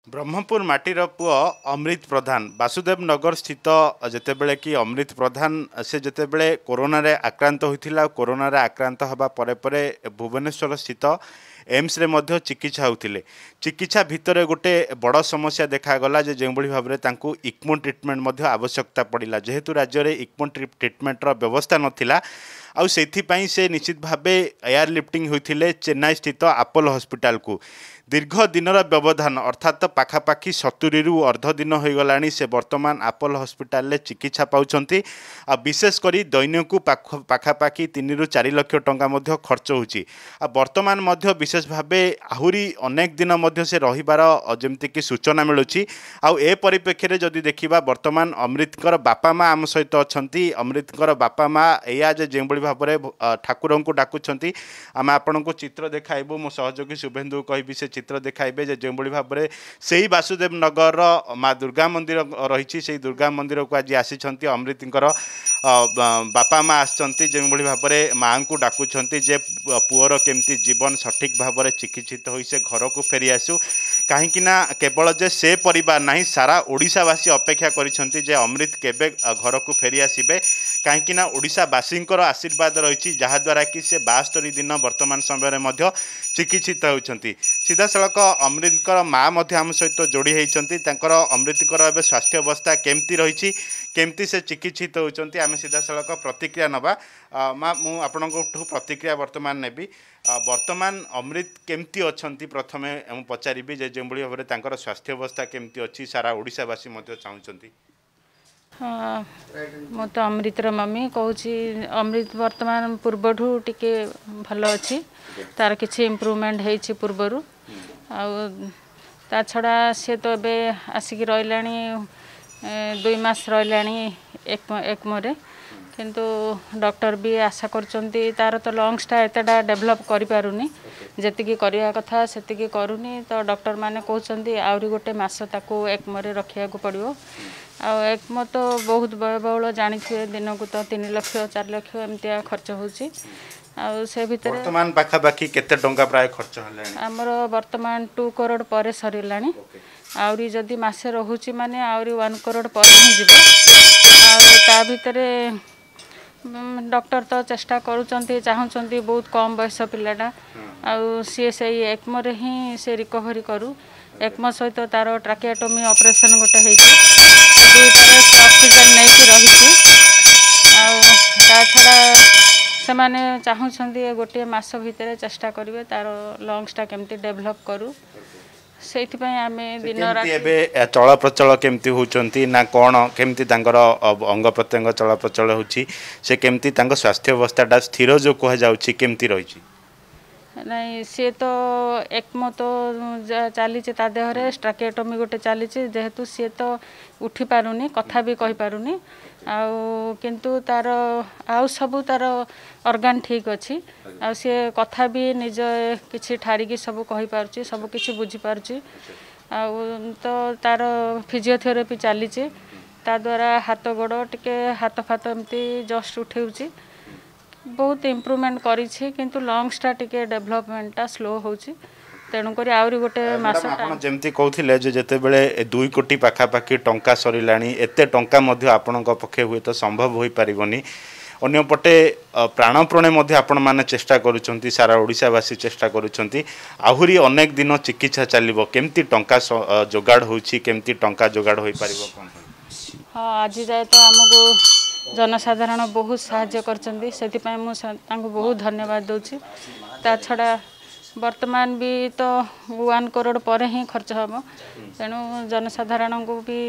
ब्रह्मपुर माटीर पुओ अमृत प्रधान वासुदेव नगर स्थित जितेबले कि अमृत प्रधान से जितेबले कोरोना रे आक्रांत होइथिला कोरोना रे आक्रांत हबा परे परे भुवनेश्वर स्थित एम्स रे मध्य चिकित्सा होउथिले चिकित्सा भितर गोटे बड़ समस्या देखागला जे जेभଳି भाबरे तांकू इक्मो ट्रीटमेंट मध्य आवश्यकता पड़िला जेहेतु राज्य रे इक्मो ट्रीटमेंट रो व्यवस्था नथिला आउ सेथिपाई से निश्चित भावे एयर लिफ्टिंग होइथिले चेन्नई स्थित अपोलो हॉस्पिटल को दीर्घ दिनर व्यवधान अर्थात पाखापाखि 70 रु अर्ध दिन हो गलानी से वर्तमान अपोलो हॉस्पिटल चिकित्सा पाउछंती आ विशेषकर दैनिक पाखापाखि 3 रु 4 लाख टंका मध्य खर्च होची आ वर्तमान मध्य विशेष भावे आहुरी अनेक दिन मध्य से रहिबार जेमति कि सूचना मिलुची आ ए परिप्रेक्षी रे जदि देखिबा वर्तमान अमृतकर बापा माँ आम सहित अछंती अमृतकर बापा माँ एया जे जेभଳି भाबरे ठाकुर को डाकुछंती आम आपन को चित्र देखाइबो मो सहयोगी शुभेंदु कहबी से चित्र देखाइबे जे जेभଳି भाबरे सेही वासुदेव नगर माँ दुर्गा मंदिर रही से दुर्गा मंदिर को आज आसी अमृतकर बापा माँ आसचंती जेभଳି भाबरे माँ को डाकुछंती जे पुअर केमती जीवन सठिक भाबरे चिकित्सित होई से घर को फेरी आसु कहीं ना केवल जे से परिवार नहीं सारा ओडिशावासी अपेक्षा करिसंती जे अमृत केबे घर को फेरी आसीबे कहीं ना ओडिशावासी आशीर्वाद रही जहाद्वारा कि से 72 दिन वर्तमान समय में चिकित्सित होती सीधा सड़क अमृतकर माँ आम सहित जोड़ी होती अमृतकर ए स्वास्थ्य अवस्था केमती रही केमती से चिकित्सित होती आम सीधा सड़क प्रतिक्रिया नवा माँ मु आपण प्रतिक्रिया वर्तमान नेबी वर्तमान अमृत केमती अच्छा प्रथमे पचारि जे जो भाव में स्वास्थ्य अवस्था केमती अच्छी सारा ओडिशावासी चाहूँगी हाँ मो तो अमृतर मम्मी कहूँ अमृत वर्तमान पूर्वठू टिके भल अच्छी तार किसी इम्प्रूवमेंट होती पूर्वर ता छड़ा सी तो ए आसिक रहा 2 मास रहा एकमरे किंतु डॉक्टर भी आशा करचंती तार तो लंग्सटा एतटा डेभलप करि पारुनी जेतिकी करिया कथा सेतिकी करूनी तो डॉक्टर माने कहउचंती आउरी गोटे मास ताको एकमरे रखिया को पड़ियो आ एकम तो बहुत व्ययबहुल जानी थे दिन को तो 3 लाख 4 लाख एमतिया खर्च होची आ से भितर वर्तमान पाखा बाकी केते टंका प्राय खर्च हलानी हमर वर्तमान 2 करोड़ परे सरिलानी आउरी जदी मासे रहूची माने आउरी 1 करोड़ परे ही जिवो आ ता भितरे डॉक्टर तो चेष्टा करूचंती चाहूचंती बहुत कम बयस पिलाटा आउ सी से एकमरे ही से रिकवरी करू एकम सहित तार ट्राकियोटोमी ऑपरेशन गोटे होती दुईटारे ऑक्सीजन नहीं कि रही छड़ा से माने चाहूचंती गोटे मास भितर चेष्टा करेंगे तार लंग्सटा केमती डेभलप करू से दिन चल प्रचल केमती होती ना कौन केमती अंग प्रत्यंग चल प्रचल होची से केमती स्वास्थ्य अवस्था स्थिर जो कह जाउची केमती रही नहीं सी तो एकम तो चली देहरे ट्राकियोटोमी गोटे चली जेहेतु सी तो उठी पारुनी कथा भी कहि पारुनी आउ किंतु तार आउ सबू तार ऑर्गन ठीक अच्छी आ सी कथा भी निज किछि ठारिकी सब कहि पारुची सब किछि बुझी पारुची आउ तो तार फिजियोथेरापी चली ता द्वारा हाथ गोड़ टिके हाथ फात एमती जस्ट उठेउची बहुत इम्प्रूवमेंट करी किंतु लंग्सटा टिके डेभलपमेंटटा स्लो होची तेणुक आउरी गोटे मास जमती कहते जिते बड़े 2 कोटी पाखापाखि टंका सरिलाणी एते टंका मध्य आपणक पक्षे हुए तो संभव हो पारिबनी अन्यपटे प्राणप्रणे मध्य आपण माने चेष्टा करूछंती सारा ओडिशावासी चेष्टा करूछंती आहुरी अनेक दिन चिकित्सा चलिबो केमती टंका जोगाड़ होची केमती टंका जोगाड़ होई पारिबो कोन हाँ आज जाए तो आमको जनसाधारण बहुत साहाय्य करचंती सेतिपय मु तांको बहुत धन्यवाद दूची ता छड़ा वर्तमान भी तो 1 करोड़ पर ही खर्च हम तेणु जनसाधारण को भी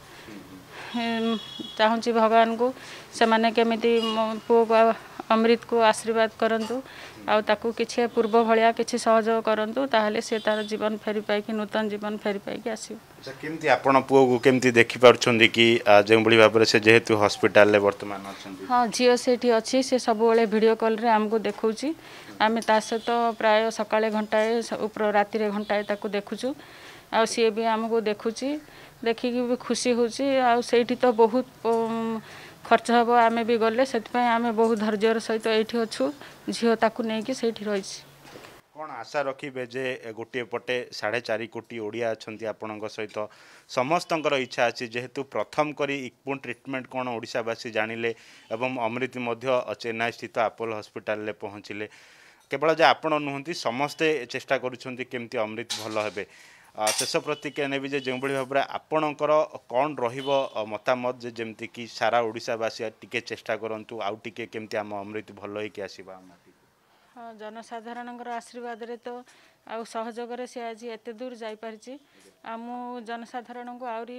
चाहूँगी भगवान को से माने केमिति पुओ को अमृत को आशीर्वाद करंतु आउ ताकू किछि पूर्व भलिया किछि सहयोग करंतु ताहले से तार जीवन फेरी पाई कि नूतन जीवन फेरी पाई कि आसीबो अच्छा केमती आपण पुओ को केमती देखि पारछंदी कि जे बळी भाबरे से जेहेतु हॉस्पिटल ले वर्तमान अछंदी हां जियो सेठी अछि से सब बेले वीडियो कॉल रे हमको देखौची आमे ता से तो प्राय सकाळे घंटाए ऊपर राति रे घंटाए ताकू देखुछु आ सी भी हमको देखुची देखि कि भी खुशी होची आ सेठी तो बहुत खर्च हम आमे भी गले से आमे बहुत धैर्यर सहित ये अच्छु झील ताकू नहीं कि रही कौन आशा रखिबे जे गोटे पटे 4.5 कोटी ओडिया अछंती आपणक सहित समस्तंकर इच्छा अछि जेहेतु प्रथम करी इक्पुन ट्रीटमेंट कौन ओडिशावासी जानिले एवं अमृत मध्य चेन्नई स्थित अपोलो हॉस्पिटल ले पहुँचिले केवल जे आपण नुहंती समस्ते चेष्टा करूछंती केमती अमृत भल हेबे शेष प्रतिक्रिया नेबी जे जो भाव में आपणकर कौन मतामत जे जमती कि सारा ओडिशावासी टिके चेष्टा करंतु आउ टिके केमती आम अमृत भल होइके आसीबा हाँ जनसाधारण आशीर्वाद रे तो आउ सहयोग से आज एत दूर जापारी आम जनसाधारण को आहरी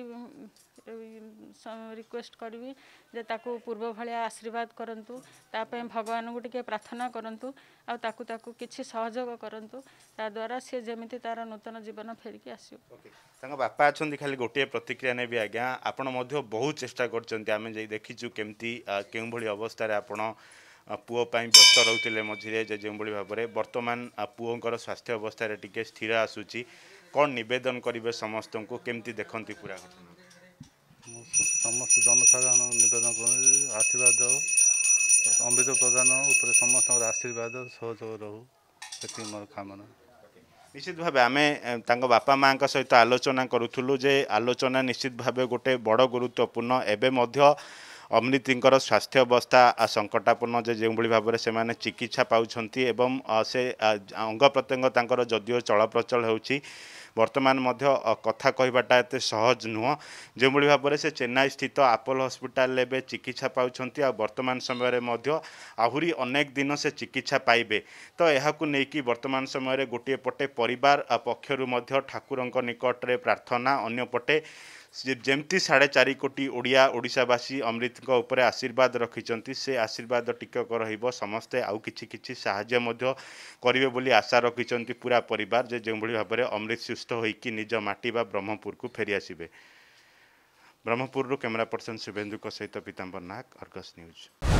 रिक्वेस्ट करी जे ताकू पूर्व भाया आशीर्वाद करंतु तापे भगवान को टिके प्रार्थना करंतु आउ ताकू ताकू किछि सहयोग करंतु ता द्वारा से जेमिति तार नूतन जीवन फेरिकी आसियो तांग बापा अछंती खाली गोटे प्रतिक्रिया ने भी आज्ञा आपण मध्य बहुत चेष्टा करचंती आमे जे देखिचु केमती केउ भली अवस्था रे आपण पुओ पाई व्यस्त रहउतिले मझिरे जे जो भाव में वर्तमान पुओंकर स्वास्थ्य अवस्था रे टिके स्थिर आसुची कौन निवेदन करेंगे समस्त को केमती देखती पूरा घटना समस्त जनसाधारण निवेदन कर आशीर्वाद अमृत प्रदान उपर समस्त आशीर्वाद सहयोग रहू ये मोर कामना निश्चित भाव आम बापा माँ सहित आलोचना करूँ जे आलोचना निश्चित भाव गोटे बड़ गुरुत्वपूर्ण एवं अमृतर स्वास्थ्य अवस्था संकटापूर्ण जे जो भाव में से चिकित्सा पाँच एवं से अंग प्रत्यंग जदिओ चलप्रचल होची वर्तमान मध्य कथा कहबाटा एत सहज नुह जो भाव में से चेन्नई स्थित अपोलो हॉस्पिटल एवं चिकित्सा पाँच वर्तमान समय मध्य आहुरी अनेक दिन से चिकित्सा पाइबे तो यह नहीं वर्तमान समय गोटे पटे परिवार पक्षर ठाकुर निकट में प्रार्थना अन्य पटे जमती 4.5 कोटी ओडिया ओडिशावासी अमृत उपर आशीर्वाद रखिंट से आशीर्वाद टिकक समस्ते आउ किछि साहाय्य करेंगे बोली आशा रखिंट पूरा परिवार जे जो भाव में अमृत सुस्थ होइकी निज माटी बा ब्रह्मपुर को फेरी आसिबे। ब्रह्मपुर कैमरा पर्सन शुभेन्दु सहित पीताम्बर नाग, अर्गस न्यूज।